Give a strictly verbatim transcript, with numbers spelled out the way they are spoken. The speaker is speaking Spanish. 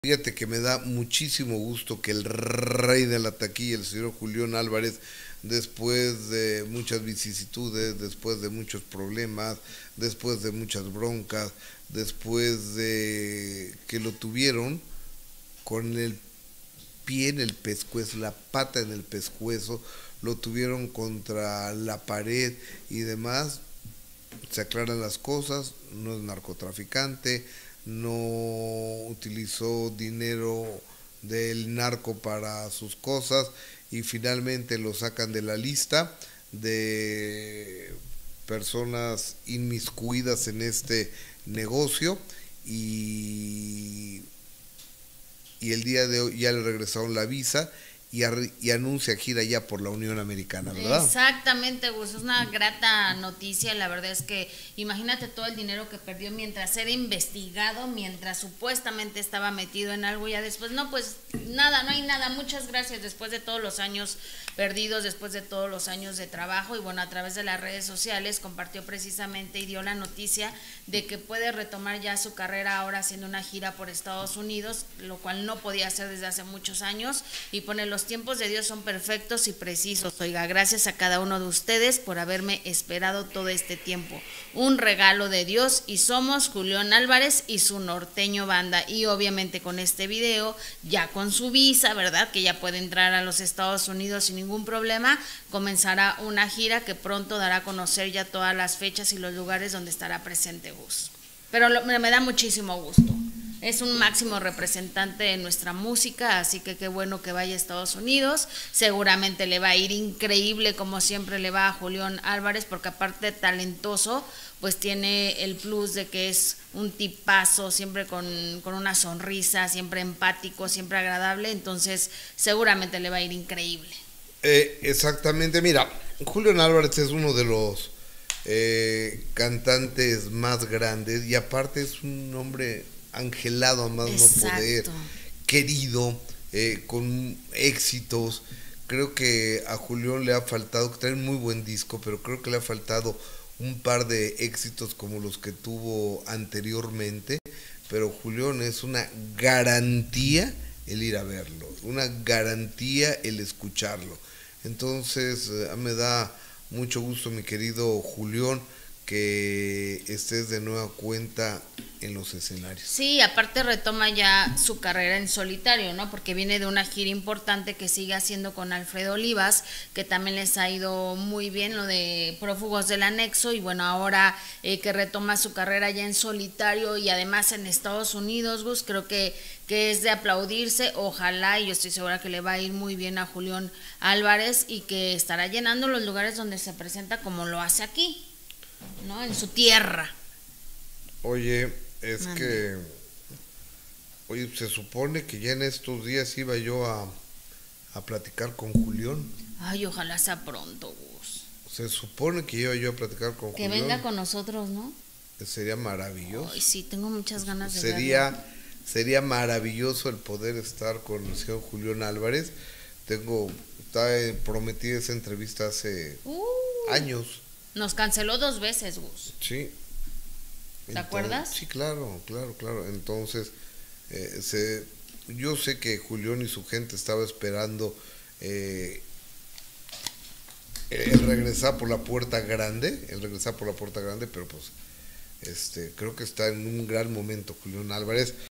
Fíjate que me da muchísimo gusto que el rey de la taquilla, el señor Julián Álvarez, después de muchas vicisitudes, después de muchos problemas, después de muchas broncas, después de que lo tuvieron con el pie en el pescuezo, la pata en el pescuezo, lo tuvieron contra la pared y demás, se aclaran las cosas, no es narcotraficante, no utilizó dinero del narco para sus cosas y finalmente lo sacan de la lista de personas inmiscuidas en este negocio y, y el día de hoy ya le regresaron la visa y, y anuncia gira ya por la Unión Americana, ¿verdad? Exactamente, Gus, es una grata noticia. La verdad es que imagínate todo el dinero que perdió mientras era investigado, mientras supuestamente estaba metido en algo, ya después, no, pues nada, no hay nada, muchas gracias, después de todos los años perdidos, después de todos los años de trabajo. Y bueno, a través de las redes sociales compartió precisamente y dio la noticia de que puede retomar ya su carrera ahora haciendo una gira por Estados Unidos, lo cual no podía hacer desde hace muchos años, y pone: los tiempos de Dios son perfectos y precisos. Oiga, gracias a cada uno de ustedes por haberme esperado todo este tiempo. Un regalo de Dios, y somos Julián Álvarez y su norteño banda. Y obviamente con este video, ya con su visa, ¿verdad?, que ya puede entrar a los Estados Unidos sin ningún problema, comenzará una gira que pronto dará a conocer ya todas las fechas y los lugares donde estará presente Gus. Pero lo, me, me da muchísimo gusto. Es un máximo representante de nuestra música, así que qué bueno que vaya a Estados Unidos. Seguramente le va a ir increíble, como siempre le va a Julián Álvarez, porque aparte de talentoso, pues tiene el plus de que es un tipazo, siempre con, con una sonrisa, siempre empático, siempre agradable. Entonces seguramente le va a ir increíble. Eh, exactamente, mira, Julián Álvarez es uno de los eh, cantantes más grandes y aparte es un hombre angelado a más no poder, querido, eh, con éxitos. Creo que a Julián le ha faltado, que trae un muy buen disco, pero creo que le ha faltado un par de éxitos como los que tuvo anteriormente. Pero Julián es una garantía el ir a verlo, una garantía el escucharlo. Entonces eh, me da mucho gusto, mi querido Julián, que estés de nueva cuenta en los escenarios. Sí, aparte retoma ya su carrera en solitario, ¿no? Porque viene de una gira importante que sigue haciendo con Alfredo Olivas, que también les ha ido muy bien, lo de Prófugos del Anexo, y bueno, ahora eh, que retoma su carrera ya en solitario y además en Estados Unidos, Gus, creo que, que es de aplaudirse. Ojalá, y yo estoy segura que le va a ir muy bien a Julián Álvarez y que estará llenando los lugares donde se presenta como lo hace aquí, ¿no? En su tierra. Oye, es Mande. que, oye, se supone que ya en estos días iba yo a, a platicar con Julián. Ay, ojalá sea pronto, Gus. Se supone que iba yo a platicar con Que Julián. venga con nosotros, ¿no? Sería maravilloso. Ay, sí, tengo muchas ganas de sería, verlo. Sería maravilloso el poder estar con el señor Julián Álvarez. Tengo, estaba prometida esa entrevista hace Uh, años. Nos canceló dos veces, Gus. Sí. ¿Te acuerdas? Sí, claro, claro, claro. Entonces, eh, se, yo sé que Julián y su gente estaba esperando eh, el regresar por la puerta grande, el regresar por la puerta grande, pero pues este creo que está en un gran momento Julián Álvarez.